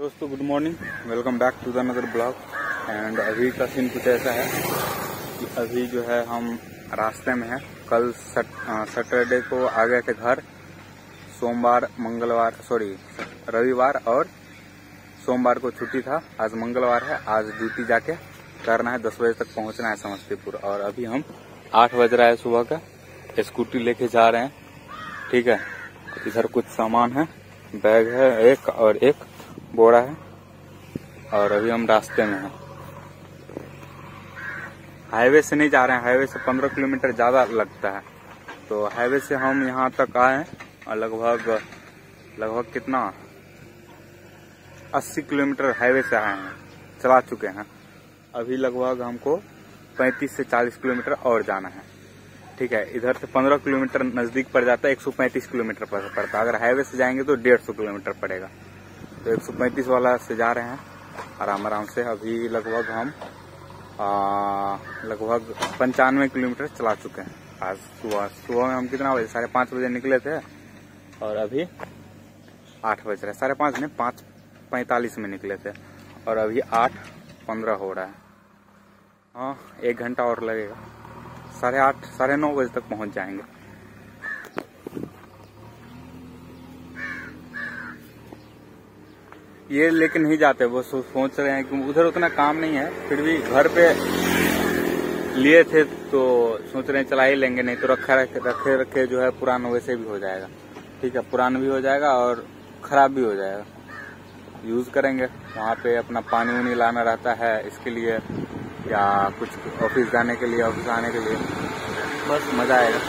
दोस्तों, good morning, welcome back to the another blog. And अभी का सीन कुछ ऐसा है कि अभी जो है हम रास्ते में हैं। कल सैटरडे को आ गए थे घर। सोमवार रविवार और सोमवार को छुट्टी था। आज मंगलवार है, आज ड्यूटी जाके करना है। 10 बजे तक पहुंचना है समस्तीपुर। और अभी हम 8 बज रहा है सुबह का, स्कूटी लेके जा रहे हैं। ठीक है, इधर कुछ सामान है, बैग है एक और एक बोरा है। और अभी हम रास्ते में हैं। हाईवे से नहीं जा रहे हैं, हाईवे से 15 किलोमीटर ज्यादा लगता है। तो हाईवे से हम यहाँ तक आए और लगभग कितना 80 किलोमीटर हाईवे से आए हैं, चला चुके हैं। अभी लगभग हमको 35 से 40 किलोमीटर और जाना है। ठीक है, इधर से 15 किलोमीटर नजदीक पड़ जाता है, 135 किलोमीटर पड़ता है। अगर हाईवे से जाएंगे तो 150 किलोमीटर पड़ेगा। तो 135 वाला से जा रहे हैं आराम से। अभी लगभग हम 95 किलोमीटर चला चुके हैं। आज सुबह में हम कितना बजे 5:30 बजे निकले थे और अभी 8 बज रहे हैं। 5:30 नहीं, 5:45 में निकले थे और अभी 8:15 हो रहा है। हाँ, 1 घंटा और लगेगा। 8:30 9:30 बजे तक पहुंच जाएंगे। ये लेकिन नहीं जाते, वो सोच रहे हैं कि उधर उतना काम नहीं है, फिर भी घर पे लिए थे तो सोच रहे हैं चला ही लेंगे, नहीं तो रखे जो है पुराना वैसे भी हो जाएगा। ठीक है, पुराना भी हो जाएगा और खराब भी हो जाएगा। यूज करेंगे, वहाँ पे अपना पानी वानी लाना रहता है इसके लिए, या कुछ ऑफिस जाने के लिए, ऑफिस आने के लिए, बस मजा आएगा।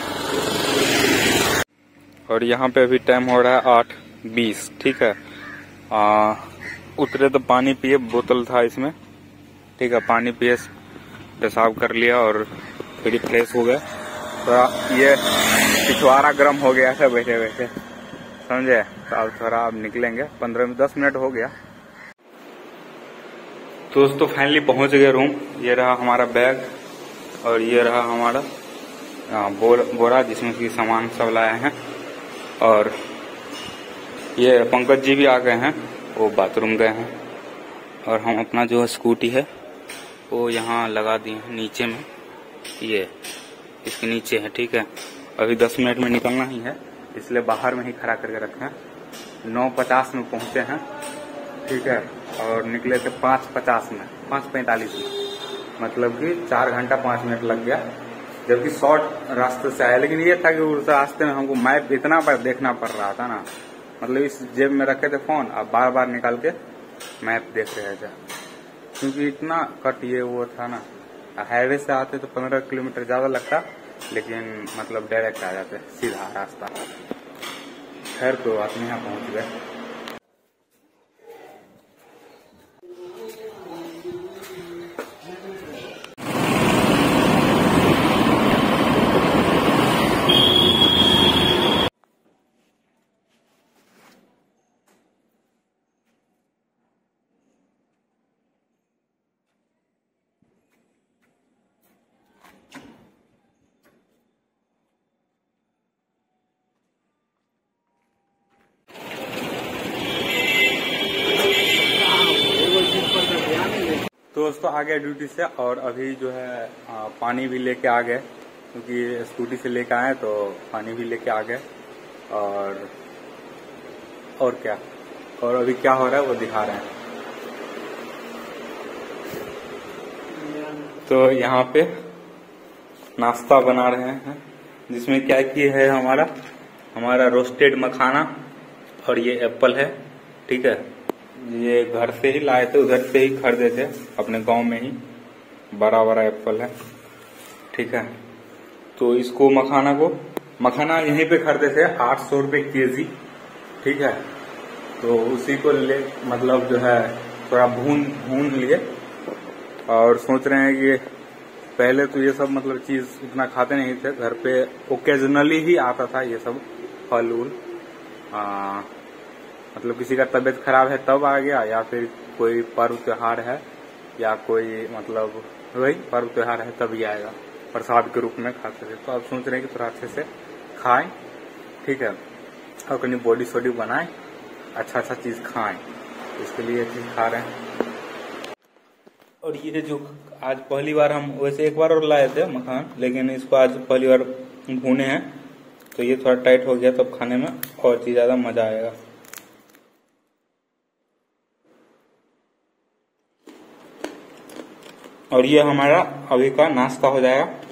और यहाँ पे अभी टाइम हो रहा है 8:20। ठीक है, उतरे तो पानी पिए, बोतल था इसमें। ठीक है, पानी पिए, पेशाब कर लिया और फिर फ्रेश हो गए। थोड़ा ये पिछवाड़ा गर्म हो गया था बैठे बैठे, समझे। तो अब थोड़ा अब निकलेंगे, 10 मिनट हो गया। दोस्तों फाइनली पहुंच गए रूम। ये रहा हमारा बैग और ये रहा हमारा बोरा जिसमें की सामान सब लाए हैं। और ये पंकज जी भी आ गए हैं, वो बाथरूम गए हैं। और हम अपना जो स्कूटी है वो यहाँ लगा दिए हैं नीचे में, ये इसके नीचे है। ठीक है, अभी 10 मिनट में निकलना ही है, इसलिए बाहर में ही खड़ा करके रखे हैं। 9:50 में पहुंचे हैं। ठीक है, और निकले थे 5:45 में, 5:45 में, मतलब कि 4 घंटा 5 मिनट लग गया। जबकि शॉर्ट रास्ते से आया, लेकिन ये था कि उस रास्ते में हमको मैप इतना बार देखना पड़ रहा था ना, मतलब इस जेब में रखे थे फोन, अब बार बार निकाल के मैप देख रहे थे, क्योंकि इतना कट ये वो था ना। हाईवे से आते तो 15 किलोमीटर ज्यादा लगता, लेकिन मतलब डायरेक्ट आ जाते, सीधा रास्ता। खैर तो अपने यहाँ पहुंच गए। दोस्तों आ गए ड्यूटी से और अभी जो है पानी भी लेके आ गए, क्योंकि स्कूटी से लेके आए तो पानी भी लेके आ गए। और क्या, और अभी क्या हो रहा है वो दिखा रहे हैं। तो यहाँ पे नाश्ता बना रहे हैं, जिसमें क्या किए है हमारा रोस्टेड मखाना और ये एप्पल है। ठीक है, ये घर से ही लाए थे, उधर से ही खरीदे थे अपने गांव में ही, बड़ा एप्पल है। ठीक है, तो इसको मखाना यहीं पे खरीदे थे 800 रुपए केजी। ठीक है, तो उसी को मतलब जो है थोड़ा भून लिए। और सोच रहे हैं कि पहले तो ये सब मतलब चीज उतना खाते नहीं थे, घर पे ओकेजनली ही आता था ये सब फल उल। मतलब किसी का तबीयत खराब है तब आ गया, या फिर कोई पर्व त्योहार है, या कोई मतलब वही पर्व त्योहार है तभी आएगा, प्रसाद के रूप में खाते थे। तो अब सोच रहे हैं कि थोड़ा अच्छे से खाएं। ठीक है, और कहीं बॉडी शॉडी बनाएं, अच्छा चीज खाएं। इसके लिए चीज खा रहे हैं। और ये जो आज पहली बार हम, वैसे एक बार और लाए थे मखान, लेकिन इसको आज पहली बार भूने हैं, तो ये थोड़ा टाइट हो गया, तब खाने में और चीज ज्यादा मजा आएगा। और ये हमारा अभी का नाश्ता हो जाएगा।